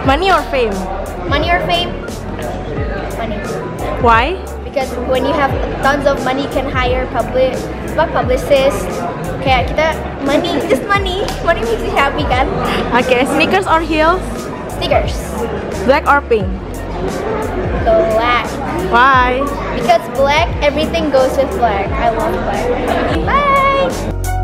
Money or fame? Money or fame? Money. Why? Because when you have tons of money, you can hire publicists. Kayak kita money, just money. Money makes you happy kan? Okay, sneakers or heels? Sneakers. Black or pink? Black. Why? Because black, everything goes with black. I love black. Bye!